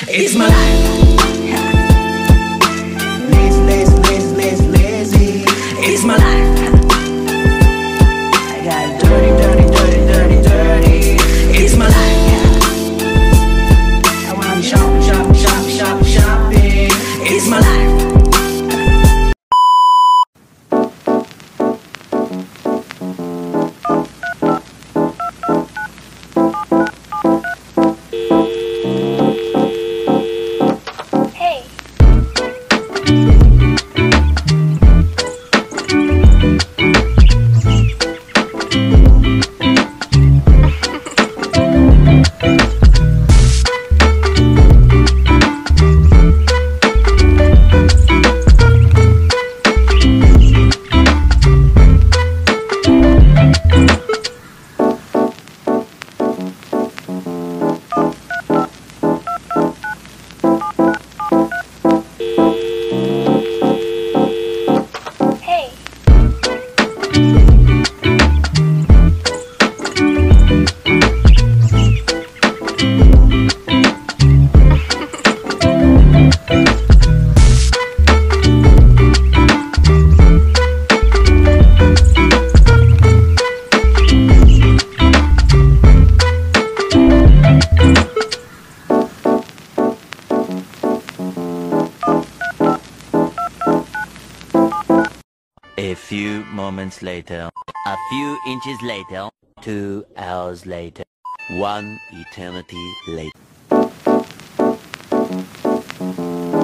It's my life. Lazy, lazy, lazy, lazy, lazy. It's my life. I got dirty, dirty, dirty, dirty, dirty. It's my life. I wanna shop, shop, shop, shop, shopping. It's my life. A few moments later, a few inches later, 2 hours later, 1 eternity later.